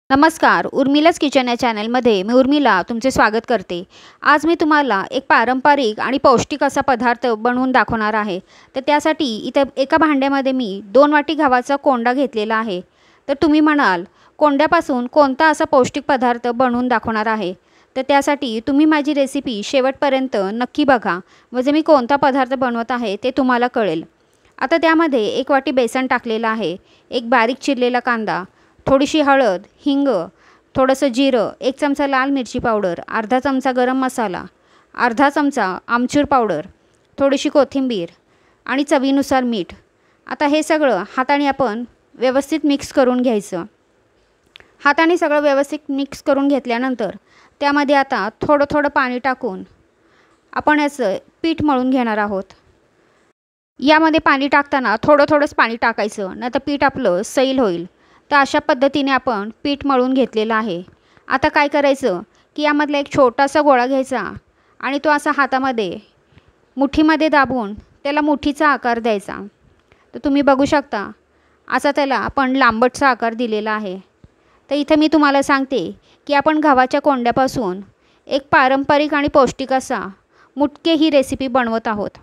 नमस्कार, उर्मिला's किचन या चॅनलमध्ये मी उर्मिला तुमचे स्वागत करते। आज मी तुम्हाला एक पारंपरिक आणि पौष्टिक असा पदार्थ बनवून दाखवणार आहे। तर त्यासाठी इथे एका भांड्यामध्ये मी 2 वाटी गव्हाचा कोंडा घेतलेला आहे। तर तुम्ही म्हणाल कोंड्यापासून कोणता असा पौष्टिक पदार्थ बनवून दाखवणार आहे? तर त्यासाठी तुम्ही माझी रेसिपी शेवटपर्यंत नक्की बघा, म्हणजे मी कोणता पदार्थ बनवत आहे ते तुम्हाला कळेल। आता त्यामध्ये 1 वाटी बेसन टाकलेला आहे, एक बारीक चिरलेला कांदा, थोडीशी हळद, हिंग, थोडंसं जिरं, 1 चमचा लाल मिरची पावडर, अर्धा चमचा गरम मसाला, अर्धा चमचा आमचूर पावडर, थोडीशी कोथिंबीर आणि चवीनुसार मीठ। आता हे सगळं हाताने आपण व्यवस्थित मिक्स करून घ्यायचं। हाताने सगळं व्यवस्थित मिक्स करून घेतल्यानंतर त्यामध्ये आता थोडं पाणी टाकून आपण याचं पीठ मळून घेणार आहोत। यामध्ये पाणी टाकताना थोडंच पाणी टाकायचं, नाहीतर पीठ आपलं सैल होईल। तर अशा पद्धतीने आपण पीठ मळून घेतलेलं आहे। आता काय करायचं की यामधला एक छोटासा गोळा घ्यायचा आणि तो असा हातामध्ये मुठीमध्ये दाबून त्याला मुठीचा आकार द्यायचा। तर तुम्ही बघू शकता असा त्याला आपण लांबटचा आकार दिलेला आहे। तर इथे मी तुम्हाला सांगते की आपण गव्हाच्या कोंड्यापासून एक पारंपरिक आणि पौष्टिक असा मुटके ही रेसिपी बनवत आहोत।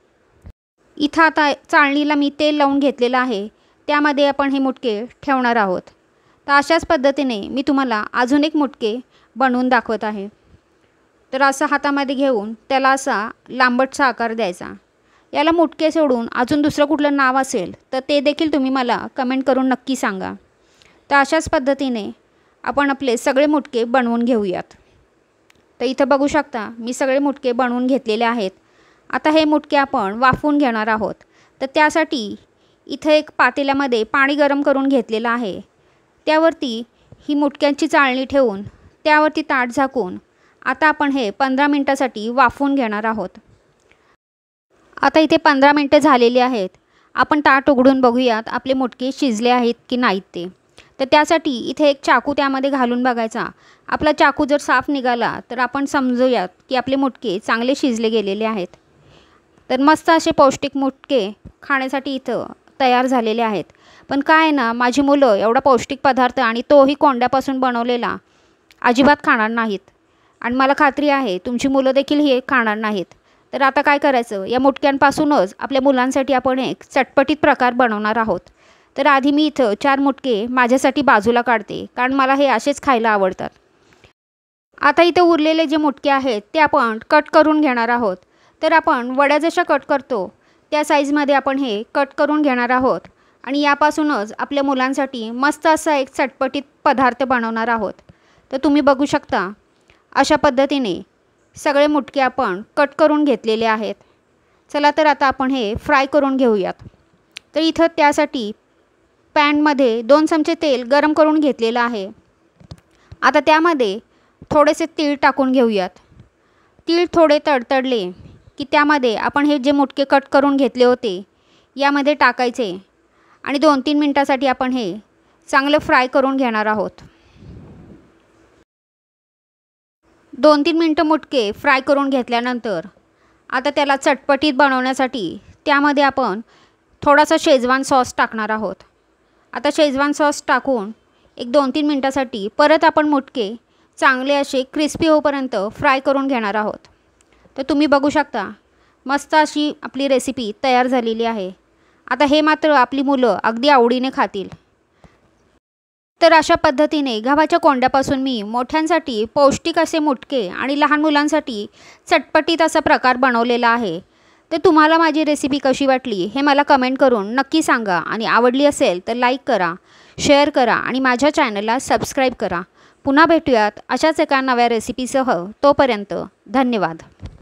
इथं आता चाळणीला मी तेल लावून घेतलेलं आहे, त्यामध्ये आपण हे मुटके ठेवणार आहोत। तर अशाच पद्धतीने मी तुम्हाला अजून एक मुटके बनवून दाखवत आहे। तर असं हातामध्ये घेऊन त्याला असा लांबटचा आकार द्यायचा। याला मुटके सोडून अजून दुसरं कुठलं नाव असेल तर ते देखील तुम्ही मला कमेंट करून नक्की सांगा। तर अशाच पद्धतीने आपण आपले सगळे मुटके बनवून घेऊयात। तर इथं बघू शकता मी सगळे मुटके बनवून घेतलेले आहेत। आता हे मुटके आपण वाफवून घेणार आहोत। तर त्यासाठी इथं एक पातेल्यामध्ये पाणी गरम करून घेतलेलं आहे, त्यावरती ही मुटक्यांची चाळणी ठेवून त्यावरती ताट झाकून आता आपण हे 15 मिनिटासाठी वाफवून घेणार आहोत। आता इथे 15 मिनिटे झालेली आहेत। आपण ताट उघडून बघूयात आपले मुटके शिजले आहेत की नाहीत ते। तर त्यासाठी इथे एक चाकू त्यामध्ये घालून बघायचा। आपला चाकू जर साफ निघाला तर आपण समजूयात की आपले मुटके चांगले शिजले गेलेले आहेत। तर मस्त असे पौष्टिक मुटके खाण्यासाठी इथं तयार झालेले आहेत। पण काय आहे ना, माझी मुलं एवढा पौष्टिक पदार्थ आणि तोही कोंड्यापासून बनवलेला अजिबात खाणार नाहीत, आणि मला खात्री आहे तुमची मुलं देखील हे खाणार नाहीत। तर आता काय करायचं, या मुटक्यांपासूनच आपल्या मुलांसाठी आपण एक चटपटीत प्रकार बनवणार आहोत। तर आधी मी इथं 4 मुटके माझ्यासाठी बाजूला काढते, कारण मला हे असेच खायला आवडतात। आता इथे उरलेले जे मुटके आहेत ते आपण कट करून घेणार आहोत। तर आपण वड्या जशा कट करतो त्या साईजमध्ये आपण हे कट करून घेणार आहोत, आणि यापासूनच आपल्या मुलांसाठी मस्त असा एक चटपटीत पदार्थ बनवणार आहोत। तर तुम्ही बघू शकता अशा पद्धतीने सगळे मुटके आपण कट करून घेतलेले आहेत। चला तर आता आपण हे फ्राय करून घेऊयात। तर इथं त्यासाठी पॅनमध्ये 2 चमचे तेल गरम करून घेतलेलं आहे। आता त्यामध्ये थोडेसे तीळ टाकून घेऊयात। तीळ थोडे तडतडले की त्यामध्ये आपण हे जे मुटके कट करून घेतले होते यामध्ये टाकायचे, आणि 2-3 मिनिटासाठी आपण हे चांगलं फ्राय करून घेणार आहोत। 2-3 मिनिटं मुटके फ्राय करून घेतल्यानंतर आता त्याला चटपटीत बनवण्यासाठी त्यामध्ये आपण थोडासा शेजवान सॉस टाकणार आहोत। आता शेजवान सॉस टाकून एक 2-3 मिनिटासाठी परत आपण मुटके चांगले असे क्रिस्पी होईपर्यंत फ्राय करून घेणार आहोत। तर तुम्ही बघू शकता मस्त अशी आपली रेसिपी तयार झालेली आहे। आता हे मात्र आपली मुलं अगदी आवडीने खातील। तर अशा पद्धतीने गव्हाच्या कोंड्यापासून मी मोठ्यांसाठी पौष्टिक असे मुटके आणि लहान मुलांसाठी चटपटीत असा प्रकार बनवलेला आहे। तर तुम्हाला माझी रेसिपी कशी वाटली हे मला कमेंट करून नक्की सांगा, आणि आवडली असेल तर लाईक करा, शेअर करा आणि माझ्या चॅनलला सबस्क्राईब करा। पुन्हा भेटूयात अशाच एका नव्या रेसिपीसह। तोपर्यंत धन्यवाद।